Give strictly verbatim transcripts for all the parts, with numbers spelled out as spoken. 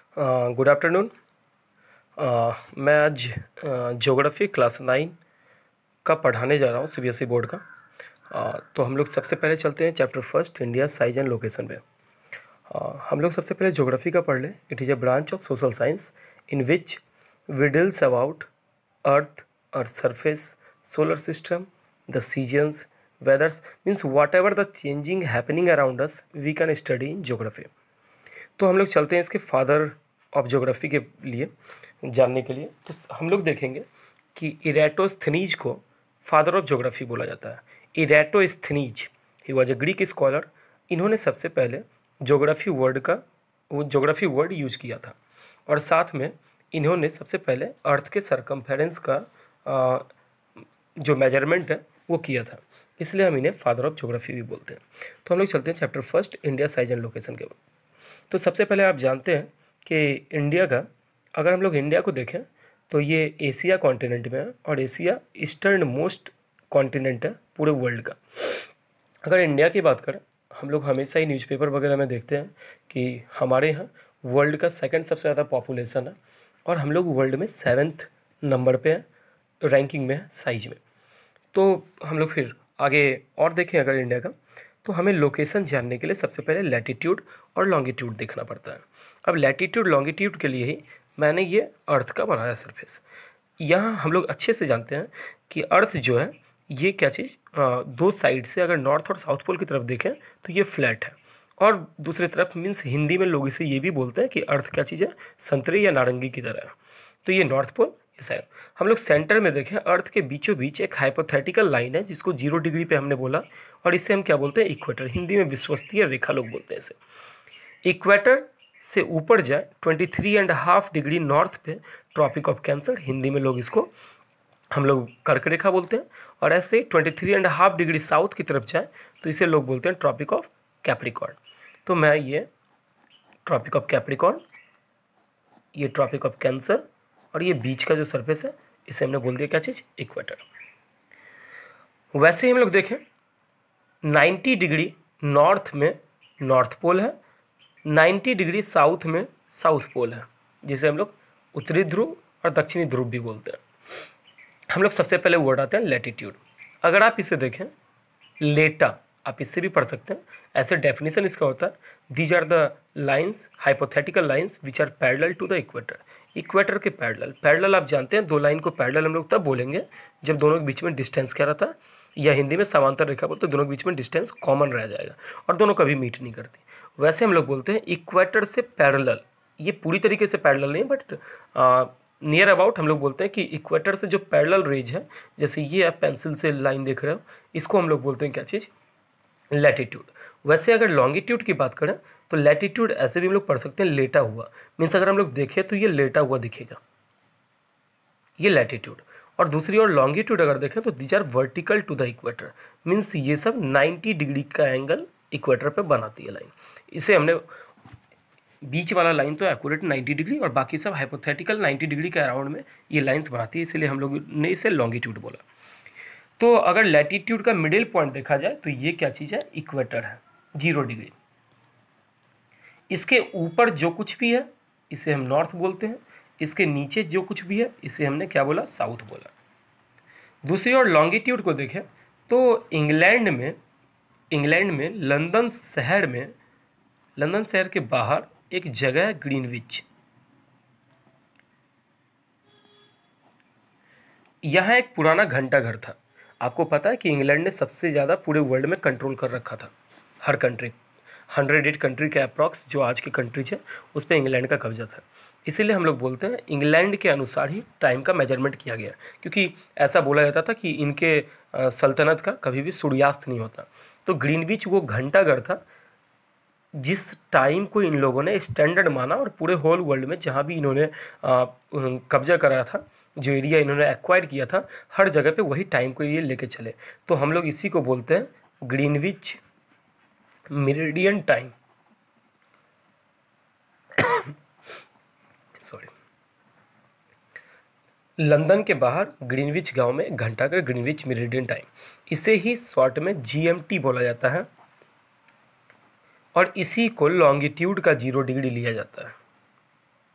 Good afternoon. मैं आज geography class nine का पढ़ाने जा रहा हूँ, सीबीएसई बोर्ड का। uh, तो हम लोग सबसे पहले चलते हैं chapter first, India size and location पे। uh, हम लोग सबसे पहले ज्योग्राफी का पढ़ लें। It is a branch of social science in which we deals about earth, earth surface, solar system, the seasons, weathers, means whatever the changing happening around us we can study in geography. तो हम लोग चलते हैं इसके father of geography के लिए जानने के लिए। तो हम लोग देखेंगे कि इरेटोस्थनीज को फादर ऑफ ज्योग्राफी बोला जाता है। Eratosthenes he was a Greek scholar. इन्होंने सबसे पहले ज्योग्राफी वर्ड का वो ज्योग्राफी वर्ड यूज किया था, और साथ में इन्होंने सबसे पहले अर्थ के सरकमफेरेंस का आ, जो मेजरमेंट है वो किया था, इसलिए हम इन्हें फादर ऑफ ज्योग्राफी भी बोलते हैं। तो हम लोग चलते हैं chapter first, India size and location के। तो सबसे पहले आप जानते हैं कि इंडिया का, अगर हम लोग इंडिया को देखें तो ये एशिया कॉन्टिनेंट में है, और एशिया ईस्टर्न मोस्ट कॉन्टिनेंट है पूरे वर्ल्ड का। अगर इंडिया की बात करें, हम लोग हमेशा ही न्यूज़पेपर वगैरह में देखते हैं कि हमारे यहाँ वर्ल्ड का सेकंड सबसे ज़्यादा पॉपुलेशन है, और हम लोग वर्ल्ड में सेवन्थ नंबर पे हैं, रैंकिंग में है साइज में। तो हम लोग फिर आगे और देखें अगर इंडिया का, तो हमें लोकेशन जानने के लिए सबसे पहले लैटिट्यूड और लॉन्गिट्यूड देखना पड़ता है। अब लैटिट्यूड लॉन्गिट्यूड के लिए ही मैंने ये अर्थ का बनाया सरफेस। यहाँ हम लोग अच्छे से जानते हैं कि अर्थ जो है ये क्या चीज़, दो साइड से अगर नॉर्थ और साउथ पोल की तरफ देखें तो ये फ्लैट है, और दूसरी तरफ मीन्स हिंदी में लोग इसे ये भी बोलते हैं कि अर्थ क्या चीज़ है, संतरे या नारंगी की तरह है। तो ये नॉर्थ पोल, इस है। हम लोग सेंटर में देखें, अर्थ के बीचों बीच एक हाइपोथेटिकल लाइन है जिसको जीरो डिग्री पे हमने बोला, और इसे हम क्या बोलते हैं, इक्वेटर। हिंदी में विश्वस्तीय रेखा लोग बोलते हैं इसे। इक्वेटर से ऊपर जाए twenty three and half degree north पे ट्रॉपिक ऑफ कैंसर, हिंदी में लोग इसको हम लोग कर्क रेखा बोलते हैं, और ऐसे twenty three and half degree south की तरफ जाए तो इसे लोग बोलते हैं ट्रॉपिक ऑफ कैप्रिकॉर्न। तो मैं ये ट्रॉपिक ऑफ कैप्रिकॉर्न, ये ट्रॉपिक ऑफ कैंसर, और ये बीच का जो सरफेस है इसे हमने बोल दिया क्या चीज़, इक्वेटर। वैसे ही हम लोग देखें नाइन्टी डिग्री नॉर्थ में नॉर्थ पोल है, नाइन्टी डिग्री साउथ में साउथ पोल है, जिसे हम लोग उत्तरी ध्रुव और दक्षिणी ध्रुव भी बोलते हैं। हम लोग सबसे पहले वर्ड आते हैं लैटिट्यूड। अगर आप इसे देखें, लेटा, आप इससे भी पढ़ सकते हैं, ऐसे डेफिनेशन इसका होता है, these are the lines, hypothetical lines which are parallel to the equator. Equator के पैरेलल, पैरेलल आप जानते हैं, दो लाइन को पैरेलल हम लोग तब बोलेंगे जब दोनों के बीच में डिस्टेंस क्या रहता है, या हिंदी में समांतर रेखा बोलते हैं, दोनों के बीच में डिस्टेंस कॉमन रह जाएगा और दोनों कभी मीट नहीं करती। वैसे हम लोग बोलते हैं इक्वेटर से पैरेलल, ये पूरी तरीके से पैरेलल नहीं, बट नियर अबाउट हम लोग बोलते हैं कि इक्वेटर से जो पैरेलल रेंज है, जैसे ये आप पेंसिल से लाइन देख रहे हो, इसको हम लोग बोलते हैं क्या चीज़, लैटिट्यूड। वैसे अगर लॉन्गिट्यूड की बात करें तो लैटिट्यूड ऐसे भी हम लोग पढ़ सकते हैं, लेटा हुआ, मीन्स अगर हम लोग देखें तो ये लेटा हुआ दिखेगा, ये लैटिट्यूड। और दूसरी ओर लॉन्गिट्यूड अगर देखें तो these are vertical to the equator, means ये सब नाइन्टी डिग्री का एंगल इक्वेटर पे बनाती है लाइन। इसे हमने बीच वाला लाइन तो एक्यूरेट नाइन्टी डिग्री, और बाकी सब हाइपोथेटिकल नाइन्टी डिग्री के अराउंड में ये लाइंस बनाती है, इसलिए हम लोग ने इसे लॉन्गिट्यूड बोला। तो अगर लैटिट्यूड का मिडिल पॉइंट देखा जाए तो ये क्या चीज़ है, इक्वेटर है, जीरो डिग्री। इसके ऊपर जो कुछ भी है इसे हम नॉर्थ बोलते हैं, इसके नीचे जो कुछ भी है इसे हमने क्या बोला, साउथ बोला। दूसरी ओर लॉन्गिट्यूड को देखें तो इंग्लैंड में इंग्लैंड में लंदन शहर में लंदन शहर के बाहर एक जगह है ग्रीनविच। यहाँ एक पुराना घंटा घर था। आपको पता है कि इंग्लैंड ने सबसे ज़्यादा पूरे वर्ल्ड में कंट्रोल कर रखा था, हर कंट्री, हंड्रेड एट कंट्री के अप्रॉक्स जो आज की कंट्रीज है उस पर इंग्लैंड का कब्जा था। इसीलिए हम लोग बोलते हैं इंग्लैंड के अनुसार ही टाइम का मेजरमेंट किया गया, क्योंकि ऐसा बोला जाता था कि इनके सल्तनत का कभी भी सूर्यास्त नहीं होता। तो ग्रीनविच वो घंटा घर था जिस टाइम को इन लोगों ने स्टैंडर्ड माना, और पूरे होल वर्ल्ड में जहाँ भी इन्होंने कब्जा करा था, जो एरिया इन्होंने एक्वायर किया था, हर जगह पे वही टाइम को ये लेके चले। तो हम लोग इसी को बोलते हैं Greenwich meridian time. Sorry, London के बाहर ग्रीनविच गांव में घंटाघर, ग्रीनविच मेरिडियन टाइम, इसे ही शॉर्ट में जीएमटी बोला जाता है, और इसी को लॉन्गिट्यूड का जीरो डिग्री लिया जाता है।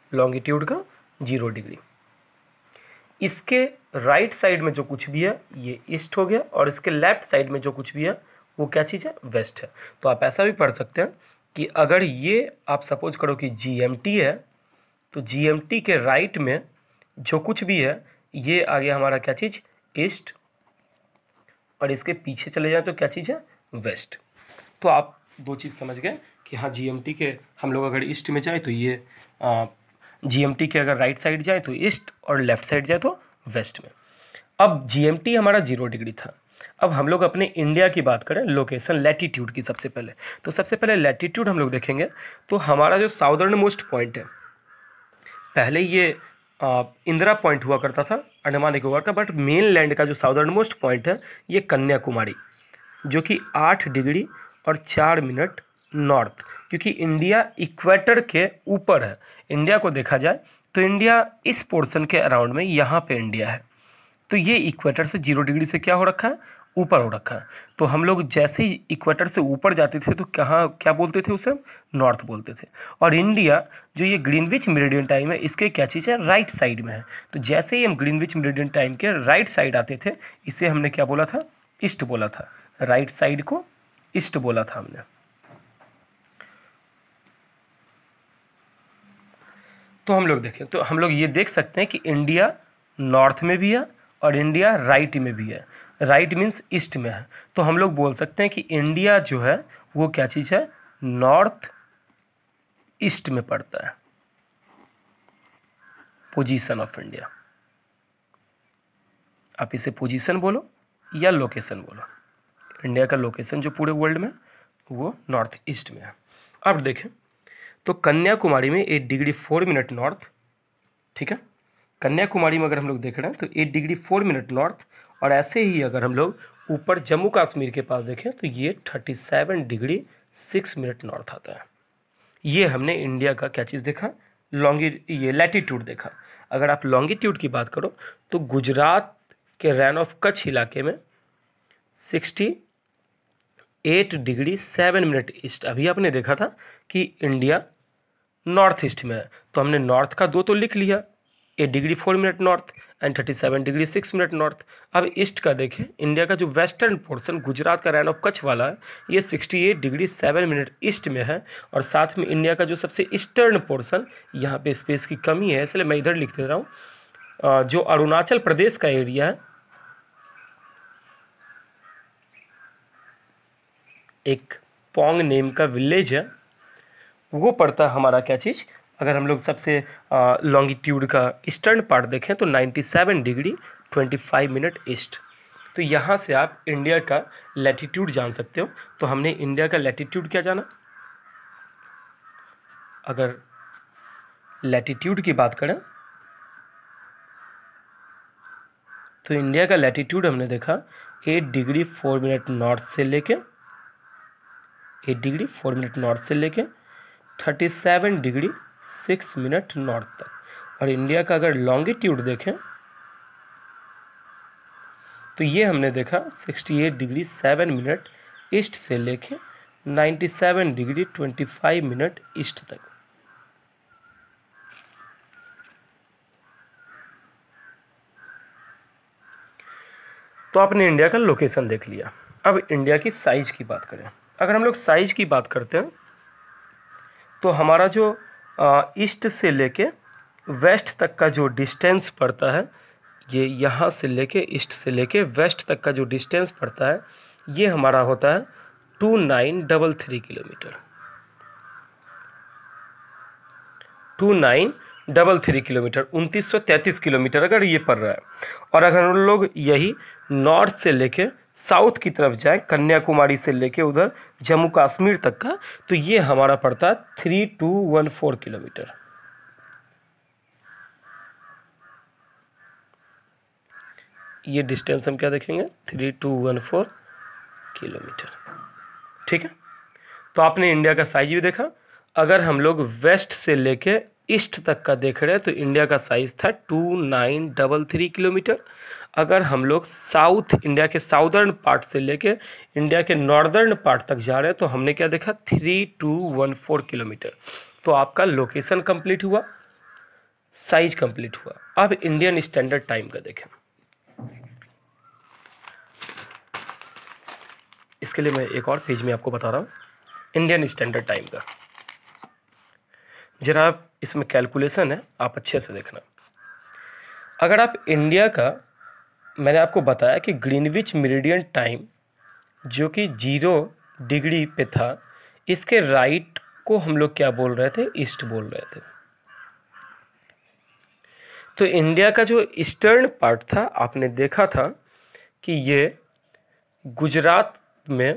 लॉन्गिट्यूड का जीरो डिग्री। इसके राइट साइड में जो कुछ भी है ये ईस्ट हो गया, और इसके लेफ्ट साइड में जो कुछ भी है वो क्या चीज़ है, वेस्ट है। तो आप ऐसा भी पढ़ सकते हैं कि अगर ये आप सपोज करो कि जी एम टी है, तो जी एम टी के राइट में जो कुछ भी है ये आ गया हमारा क्या चीज़, ईस्ट, और इसके पीछे चले जाए तो क्या चीज़ है, वेस्ट। तो आप दो चीज़ समझ गए कि हाँ जी एम टी के हम लोग अगर ईस्ट में जाए तो ये जी एम टी के अगर राइट साइड जाए तो ईस्ट, और लेफ्ट साइड जाए तो वेस्ट में। अब जी एम टी हमारा जीरो डिग्री था। अब हम लोग अपने इंडिया की बात करें, लोकेशन लैटिट्यूड की सबसे पहले, तो सबसे पहले लैटिट्यूड हम लोग देखेंगे। तो हमारा जो साउदर्न मोस्ट पॉइंट है, पहले ये आ, इंदिरा पॉइंट हुआ करता था अंडमान निकोबार का, बट मेन लैंड का जो साउदर्न मोस्ट पॉइंट है ये कन्याकुमारी, जो कि आठ डिग्री और चार मिनट नॉर्थ, क्योंकि इंडिया इक्वेटर के ऊपर है। इंडिया को देखा जाए तो इंडिया इस पोर्शन के अराउंड में यहाँ पे इंडिया है, तो ये इक्वेटर से जीरो डिग्री से क्या हो रखा है, ऊपर हो रखा है। तो हम लोग जैसे ही इक्वेटर से ऊपर जाते थे तो कहाँ क्या बोलते थे, उसे नॉर्थ बोलते थे। और इंडिया जो ये ग्रीनविच मेरिडियन टाइम है इसके क्या चीज़ है, राइट साइड में है। तो जैसे ही हम ग्रीनविच मेरिडियन टाइम के राइट साइड आते थे, इसे हमने क्या बोला था, ईस्ट बोला था। राइट साइड को ईस्ट बोला था हमने। तो हम लोग देखें तो हम लोग ये देख सकते हैं कि इंडिया नॉर्थ में भी है और इंडिया राइट में भी है। राइट मीन्स ईस्ट में है, तो हम लोग बोल सकते हैं कि इंडिया जो है वो क्या चीज़ है, नॉर्थ ईस्ट में पड़ता है। पोजीशन ऑफ इंडिया, आप इसे पोजीशन बोलो या लोकेशन बोलो, इंडिया का लोकेशन जो पूरे वर्ल्ड में वो नॉर्थ ईस्ट में है। अब देखें तो कन्याकुमारी में eight degree four minute north, ठीक है, कन्याकुमारी में अगर हम लोग देख रहे हैं तो eight degree four minute north, और ऐसे ही अगर हम लोग ऊपर जम्मू कश्मीर के पास देखें तो ये thirty seven degree six minute north आता है। ये हमने इंडिया का क्या चीज़ देखा, लॉन्गी ये लैटिट्यूड देखा। अगर आप लॉन्गिट्यूड की बात करो तो गुजरात के रैन ऑफ कच्छ इलाके में sixty eight degree seven minute east, अभी आपने देखा था कि इंडिया नॉर्थ ईस्ट में है, तो हमने नॉर्थ का दो तो लिख लिया, eight degree four minute north and thirty seven degree six minute north. अब ईस्ट का देखें, इंडिया का जो वेस्टर्न पोर्शन गुजरात का रैन ऑफ कच्छ वाला है ये sixty eight degree seven minute east में है, और साथ में इंडिया का जो सबसे ईस्टर्न पोर्शन, यहाँ पे स्पेस की कमी है इसलिए मैं इधर लिख दे रहा हूँ, जो अरुणाचल प्रदेश का एरिया है, एक पोंग नेम का विलेज है, वो पड़ता है हमारा क्या चीज़, अगर हम लोग सबसे लॉन्गिट्यूड का ईस्टर्न पार्ट देखें तो ninety seven degree twenty five minute east. तो यहाँ से आप इंडिया का लैटिट्यूड जान सकते हो। तो हमने इंडिया का लैटिट्यूड क्या जाना, अगर लैटिट्यूड की बात करें तो इंडिया का लैटिट्यूड हमने देखा eight degree four minute north से लेके eight degree four minute north से लेके thirty seven degree six minute north तक। और इंडिया का अगर लॉन्गिट्यूड देखें तो ये हमने देखा sixty eight degree seven minute east से लेके ninety seven degree twenty five minute east तक। तो आपने इंडिया का लोकेशन देख लिया। अब इंडिया की साइज की बात करें, अगर हम लोग साइज की बात करते हैं तो हमारा जो ईस्ट से लेके वेस्ट तक का जो डिस्टेंस पड़ता है, ये यहाँ से लेके ईस्ट से लेके वेस्ट तक का जो डिस्टेंस पड़ता है ये हमारा होता है two nine double three kilometre two nine double three kilometre उनतीस सौ तैंतीस किलोमीटर अगर ये पड़ रहा है। और अगर हम लोग यही नॉर्थ से लेके साउथ की तरफ जाए, कन्याकुमारी से लेके उधर जम्मू कश्मीर तक का, तो ये हमारा पड़ता है three two one four kilometre. ये डिस्टेंस हम क्या देखेंगे, three two one four kilometre, ठीक है। तो आपने इंडिया का साइज भी देखा। अगर हम लोग वेस्ट से लेके ईस्ट तक का देख रहे हैं तो इंडिया का साइज था two nine double three kilometre. अगर हम लोग साउथ इंडिया के साउदर्न पार्ट से लेके इंडिया के नॉर्दर्न पार्ट तक जा रहे हैं तो हमने क्या देखा, three two one four kilometre. तो आपका लोकेशन कंप्लीट हुआ, साइज कंप्लीट हुआ। अब इंडियन स्टैंडर्ड टाइम का देखें। इसके लिए मैं एक और पेज में आपको बता रहा हूँ इंडियन स्टैंडर्ड टाइम का। जरा आप इसमें कैलकुलेशन है, आप अच्छे से देखना। अगर आप इंडिया का, मैंने आपको बताया कि ग्रीनविच मेरिडियन टाइम जो कि जीरो डिग्री पे था, इसके राइट को हम लोग क्या बोल रहे थे, ईस्ट बोल रहे थे। तो इंडिया का जो ईस्टर्न पार्ट था, आपने देखा था कि ये गुजरात में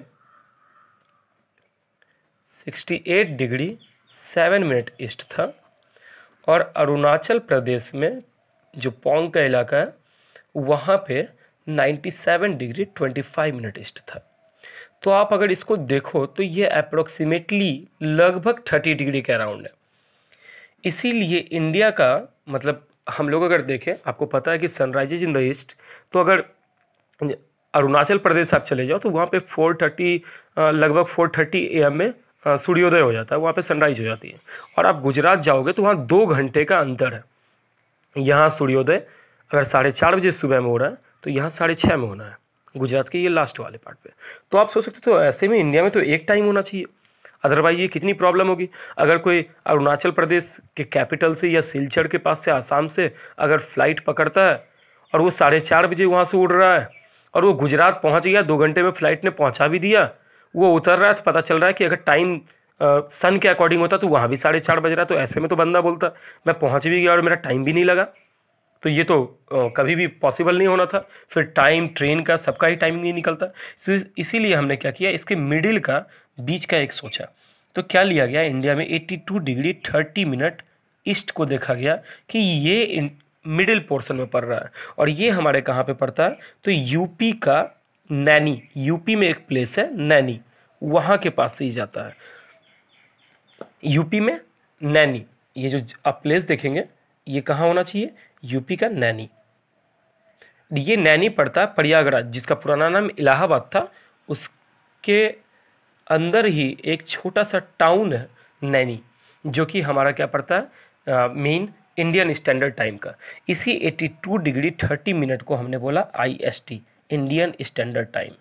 अड़सठ डिग्री सेवन मिनट ईस्ट था और अरुणाचल प्रदेश में जो पोंग का इलाका है वहाँ पे सत्तानवे डिग्री पच्चीस मिनट ईस्ट था। तो आप अगर इसको देखो तो ये अप्रोक्सीमेटली लगभग तीस डिग्री के अराउंड है। इसीलिए इंडिया का मतलब हम लोग अगर देखें, आपको पता है कि सनराइजेज इन द ईस्ट, तो अगर अरुणाचल प्रदेश आप चले जाओ तो वहाँ पे फोर थर्टी लगभग फोर थर्टी ए एम में सूर्योदय हो जाता है, वहाँ पे सनराइज हो जाती है। और आप गुजरात जाओगे तो वहाँ दो घंटे का अंतर है। यहाँ सूर्योदय अगर साढ़े चार बजे सुबह में हो रहा है तो यहाँ साढ़े छः में होना है, गुजरात के ये लास्ट वाले पार्ट पे। तो आप सोच सकते हो, तो ऐसे में इंडिया में तो एक टाइम होना चाहिए, अदरवाइज ये कितनी प्रॉब्लम होगी। अगर कोई अरुणाचल प्रदेश के कैपिटल से या सिलचर के पास से आसाम से अगर फ्लाइट पकड़ता है और वो साढ़े चार बजे वहाँ से उड़ रहा है और वो गुजरात पहुँच गया, दो घंटे में फ्लाइट ने पहुँचा भी दिया, वो उतर रहा है तो पता चल रहा है कि अगर टाइम सन के अकॉर्डिंग होता तो वहाँ भी साढ़े चार बज रहा है, तो ऐसे में तो बंदा बोलता मैं पहुँच भी गया और मेरा टाइम भी नहीं लगा। तो ये तो आ, कभी भी पॉसिबल नहीं होना था। फिर टाइम ट्रेन का सबका ही टाइम नहीं निकलता। इसीलिए हमने क्या किया, इसके मिडिल का बीच का एक सोचा। तो क्या लिया गया, इंडिया में बयासी डिग्री तीस मिनट ईस्ट को देखा गया कि ये मिडिल पोर्शन में पड़ रहा है। और ये हमारे कहाँ पे पड़ता है, तो यूपी का नैनी, यूपी में एक प्लेस है नैनी, वहाँ के पास से ही जाता है। यूपी में नैनी, ये जो आप प्लेस देखेंगे ये कहाँ होना चाहिए, यूपी का नैनी। ये नैनी पड़ता है प्रयागराज, जिसका पुराना नाम इलाहाबाद था, उसके अंदर ही एक छोटा सा टाउन है नैनी, जो कि हमारा क्या पड़ता है, मेन इंडियन स्टैंडर्ड टाइम का। इसी बयासी डिग्री तीस मिनट को हमने बोला I S T, Indian standard time,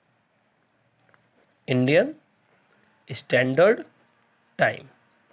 Indian standard time.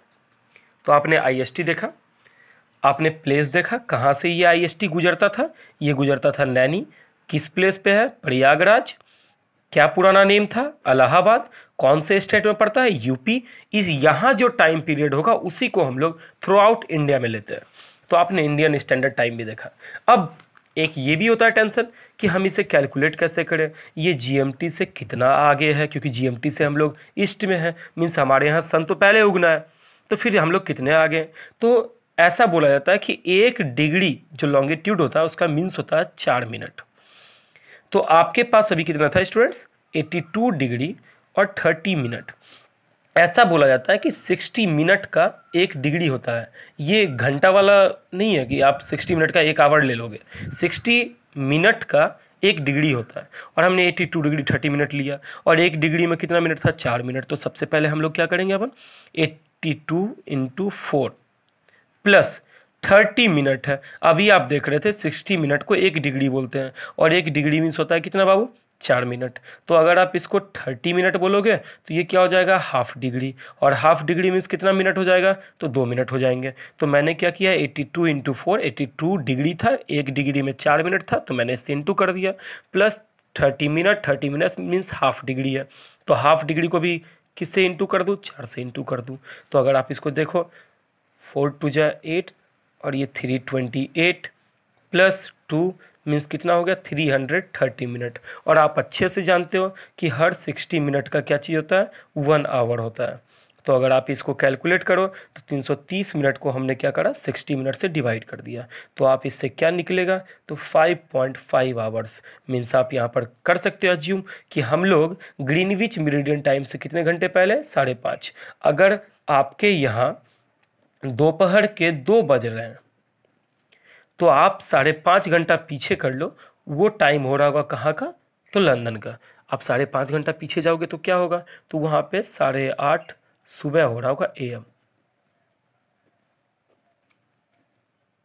तो आपने आई एस टी देखा, आपने प्लेस देखा कहाँ से ये आई एस टी गुजरता था, ये गुजरता था नैनी। किस प्लेस पे है, प्रयागराज। क्या पुराना नेम था, इलाहाबाद। कौन से स्टेट में पड़ता है, यूपी। इस यहाँ जो टाइम पीरियड होगा उसी को हम लोग थ्रू आउट इंडिया में लेते हैं। तो आपने इंडियन स्टैंडर्ड टाइम भी देखा। अब एक ये भी होता है टेंशन कि हम इसे कैलकुलेट कैसे करें, ये जीएमटी से कितना आगे है, क्योंकि जीएमटी से हम लोग ईस्ट में है, मीन्स हमारे यहाँ सन तो पहले उगना है, तो फिर हम लोग कितने आगे। तो ऐसा बोला जाता है कि एक डिग्री जो लॉन्गिट्यूड होता है उसका मीन्स होता है चार मिनट। तो आपके पास अभी कितना था स्टूडेंट्स, बयासी डिग्री और तीस मिनट। ऐसा बोला जाता है कि साठ मिनट का एक डिग्री होता है। ये घंटा वाला नहीं है कि आप साठ मिनट का एक आवर ले लोगे, साठ मिनट का एक डिग्री होता है। और हमने बयासी डिग्री तीस मिनट लिया और एक डिग्री में कितना मिनट था, चार मिनट। तो सबसे पहले हम लोग क्या करेंगे, अपन बयासी into four plus thirty minute है। अभी आप देख रहे थे साठ मिनट को एक डिग्री बोलते हैं और एक डिग्री मीन्स होता है कितना बाबू, चार मिनट। तो अगर आप इसको थर्टी मिनट बोलोगे तो ये क्या हो जाएगा, हाफ डिग्री। और हाफ डिग्री मीन्स कितना मिनट हो जाएगा, तो दो मिनट हो जाएंगे। तो मैंने क्या किया, बयासी इंटू फोर, बयासी डिग्री था, एक डिग्री में चार मिनट था, तो मैंने इससे इंटू कर दिया, plus thirty minute, thirty minute means half degree है। तो हाफ डिग्री को भी किससे इंटू कर दूँ, चार से इंटू कर दूँ। तो अगर आप इसको देखो, फोर टू जा एट और ये three twenty eight plus two means कितना हो गया, थ्री हंड्रेड थर्टी मिनट। और आप अच्छे से जानते हो कि हर सिक्सटी मिनट का क्या चीज़ होता है, वन आवर होता है। तो अगर आप इसको कैलकुलेट करो तो तीन सौ तीस मिनट को हमने क्या करा, साठ मिनट से डिवाइड कर दिया। तो आप इससे क्या निकलेगा, तो five point five hours. Means आप यहाँ पर कर सकते हो अज्यूम कि हम लोग ग्रीनविच मेरिडियन टाइम से कितने घंटे पहले, साढ़े पाँच। अगर आपके यहाँ दोपहर के दो बज रहे हैं तो आप साढ़े पाँच घंटा पीछे कर लो, वो टाइम हो रहा होगा कहाँ का, तो लंदन का। आप साढ़े पाँच घंटा पीछे जाओगे तो क्या होगा, तो वहाँ पे साढ़े आठ सुबह हो रहा होगा ए एम।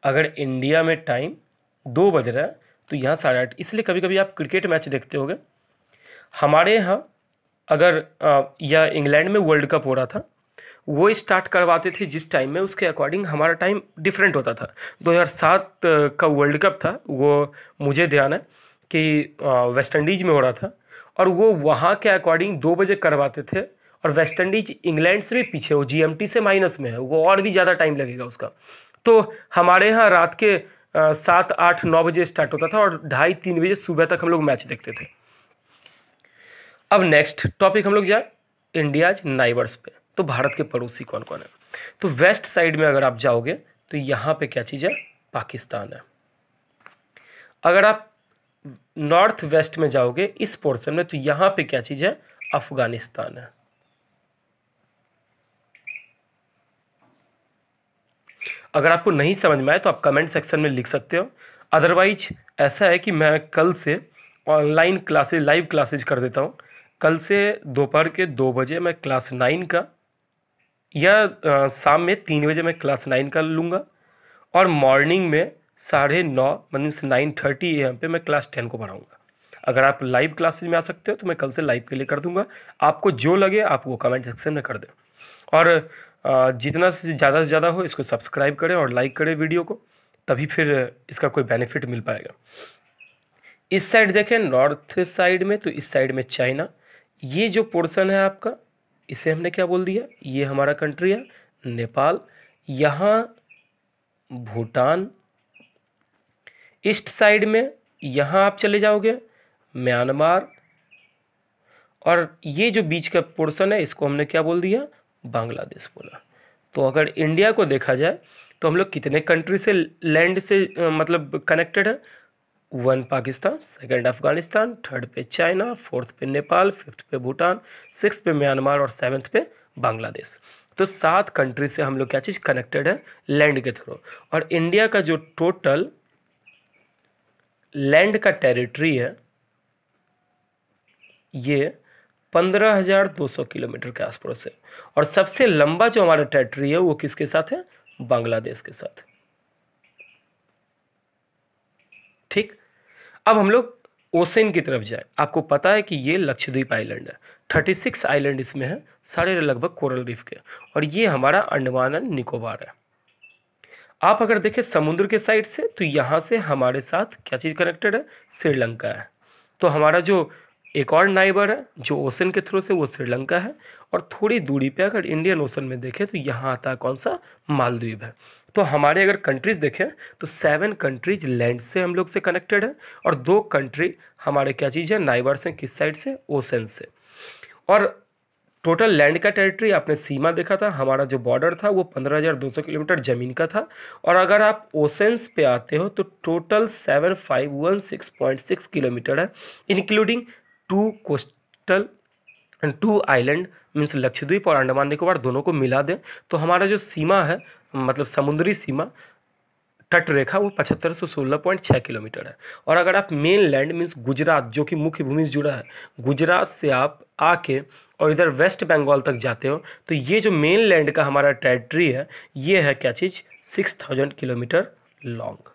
अगर इंडिया में टाइम दो बज रहा है तो यहाँ साढ़े आठ, इसलिए कभी कभी आप क्रिकेट मैच देखते होगे हमारे यहाँ, अगर आ, या इंग्लैंड में वर्ल्ड कप हो रहा था, वो स्टार्ट करवाते थे जिस टाइम में, उसके अकॉर्डिंग हमारा टाइम डिफरेंट होता था। दो हज़ार सात का वर्ल्ड कप था वो, मुझे ध्यान है कि वेस्ट इंडीज़ में हो रहा था, और वो वहाँ के अकॉर्डिंग दो बजे करवाते थे, और वेस्ट इंडीज इंग्लैंड से भी पीछे, वो जीएमटी से माइनस में है, वो और भी ज़्यादा टाइम लगेगा उसका। तो हमारे यहाँ रात के सात आठ नौ बजे स्टार्ट होता था और ढाई तीन बजे सुबह तक हम लोग मैच देखते थे। अब नेक्स्ट टॉपिक हम लोग जाए इंडियाज नाइबर्स पे। तो भारत के पड़ोसी कौन कौन है? तो वेस्ट साइड में अगर आप जाओगे तो यहाँ पे क्या चीज़ है? पाकिस्तान है। अगर आप नॉर्थ वेस्ट में जाओगे इस पोर्शन में तो यहाँ पे क्या चीज़ है? अफगानिस्तान है। अगर आपको नहीं समझ में आए तो आप कमेंट सेक्शन में लिख सकते हो। अदरवाइज ऐसा है कि मैं कल से ऑनलाइन क्लासेज, लाइव क्लासेज कर देता हूँ। कल से दोपहर के दो बजे मैं क्लास नाइन का, या शाम में तीन बजे मैं क्लास नाइन का लूँगा, और मॉर्निंग में साढ़े नौ मतलब से नाइन थर्टी ए एम पे मैं क्लास टेन को पढ़ाऊँगा। अगर आप लाइव क्लासेज में आ सकते हो तो मैं कल से लाइव के लिए कर दूँगा। आपको जो लगे आप वो कमेंट सेक्शन में कर दें, और जितना से ज़्यादा से ज़्यादा हो इसको सब्सक्राइब करें और लाइक करें वीडियो को, तभी फिर इसका कोई बेनिफिट मिल पाएगा। इस साइड देखें नॉर्थ साइड में, तो इस साइड में चाइना, ये जो पोर्शन है आपका इसे हमने क्या बोल दिया? ये हमारा कंट्री है नेपाल। यहाँ भूटान। ईस्ट साइड में यहाँ आप चले जाओगे म्यांमार, और ये जो बीच का पोर्शन है इसको हमने क्या बोल दिया? बांग्लादेश बोला। तो अगर इंडिया को देखा जाए तो हम लोग कितने कंट्री से लैंड से मतलब कनेक्टेड है? One Pakistan, second Afghanistan, third पे चाइना, फोर्थ पे नेपाल, फिफ्थ पे भूटान, सिक्स पे म्यांमार और सेवन्थ पे बांग्लादेश। तो सात कंट्री से हम लोग क्या चीज़ कनेक्टेड है? लैंड के थ्रू। और इंडिया का जो टोटल लैंड का टेरिटरी है ये पंद्रह हजार दो सौ किलोमीटर के आसपास है, और सबसे लंबा जो हमारा टेरिटरी है वो किसके साथ है? बांग्लादेश के साथ। ठीक, अब हम लोग ओशन की तरफ जाए। आपको पता है कि ये लक्षद्वीप आइलैंड है, छत्तीस आइलैंड इसमें है, सारे लगभग कोरल रीफ के, और ये हमारा अंडमान एंड निकोबार है। आप अगर देखें समुद्र के साइड से तो यहाँ से हमारे साथ क्या चीज़ कनेक्टेड है? श्रीलंका है। तो हमारा जो एक और नाइबर है जो ओशन के थ्रू से, वो श्रीलंका है। और थोड़ी दूरी पे अगर इंडियन ओशन में देखें तो यहाँ आता है कौन सा? मालदीव है। तो हमारे अगर कंट्रीज देखें तो सेवन कंट्रीज लैंड से हम लोग से कनेक्टेड है, और दो कंट्री हमारे क्या चीज़ है? नाइबर्स हैं। किस साइड से? ओशन से। और टोटल लैंड का टेरिटरी आपने सीमा देखा था, हमारा जो बॉर्डर था वो पंद्रह हज़ार दो सौ किलोमीटर ज़मीन का था। और अगर आप ओशंस पे आते हो तो total seven five one six point six kilometre है, including two coastal and two island, means Lakshadweep और अंडमान निकोबार दोनों को मिला दें तो हमारा जो सीमा है, मतलब समुद्री सीमा तट रेखा, वो पचहत्तर से सोलह पॉइंट छः किलोमीटर है। और अगर आप मेन लैंड मीन्स गुजरात, जो कि मुख्य भूमि से जुड़ा है, गुजरात से आप आके और इधर वेस्ट बंगाल तक जाते हो तो ये जो मेन लैंड का हमारा टेरिटरी है ये है क्या चीज़? Six thousand kilometre long.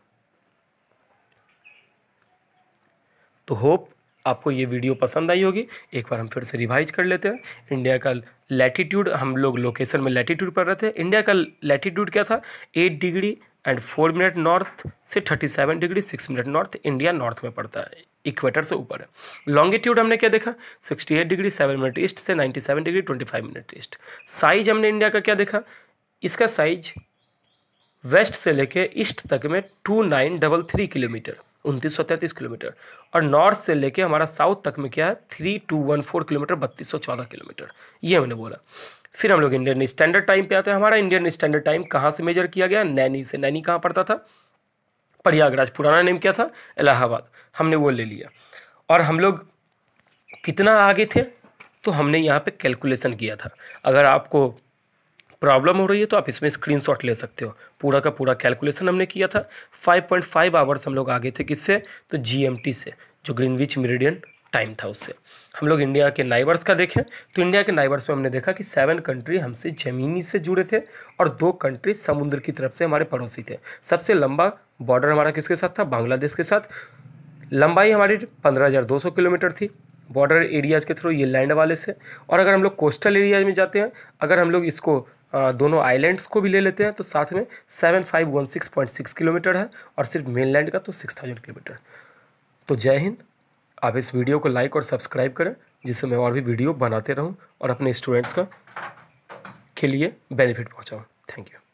तो होप आपको ये वीडियो पसंद आई होगी। एक बार हम फिर से रिवाइज कर लेते हैं। इंडिया का लैटिट्यूड, हम लोग लोकेशन में लैटिट्यूड पढ़ रहे थे। इंडिया का लैटिट्यूड क्या था? Eight degree and four minute north से thirty seven degree six minute north. India north में पड़ता है, इक्वेटर से ऊपर है। लॉन्गिट्यूड हमने क्या देखा? Sixty eight degree seven minute east से ninety seven degree twenty five minute east. Size हमने इंडिया का क्या देखा? इसका साइज वेस्ट से लेके ईस्ट तक में two nine double three kilometre, उनतीस सौ तैंतीस किलोमीटर, और नॉर्थ से लेके हमारा साउथ तक में क्या है? Three two one four kilometre, बत्तीस सौ चौदह किलोमीटर। ये हमने बोला। फिर हम लोग इंडियन स्टैंडर्ड टाइम पे आते हैं। हमारा इंडियन स्टैंडर्ड टाइम कहाँ से मेजर किया गया? नैनी से। नैनी कहाँ पड़ता था? प्रयागराज। पुराना नेम क्या था? इलाहाबाद। हमने वो ले लिया। और हम लोग कितना आगे थे तो हमने यहाँ पे कैलकुलेशन किया था। अगर आपको प्रॉब्लम हो रही है तो आप इसमें स्क्रीनशॉट ले सकते हो। पूरा का पूरा कैलकुलेशन हमने किया था। फाइव पॉइंट फाइव आवर्स हम लोग आगे थे। किससे? तो जीएमटी से, जो ग्रीनविच मेरिडियन टाइम था उससे। हम लोग इंडिया के नाइबर्स का देखें तो इंडिया के नाइबर्स में हमने देखा कि सेवन कंट्री हमसे ज़मीनी से जुड़े थे और दो कंट्री समुद्र की तरफ से हमारे पड़ोसी थे। सबसे लंबा बॉर्डर हमारा किसके साथ था? बांग्लादेश के साथ। लंबाई हमारी पंद्रह हज़ार दो सौ किलोमीटर थी बॉर्डर एरियाज़ के थ्रू, ये लैंड वाले से। और अगर हम लोग कोस्टल एरिया में जाते हैं, अगर हम लोग इसको आ, दोनों आइलैंड्स को भी ले लेते हैं तो साथ में seven five one six point six kilometre है और सिर्फ मेनलैंड का तो सिक्स थाउजेंड किलोमीटर। तो जय हिंद। आप इस वीडियो को लाइक और सब्सक्राइब करें जिससे मैं और भी वीडियो बनाते रहूं और अपने स्टूडेंट्स का के लिए बेनिफिट पहुंचाऊं। Thank you.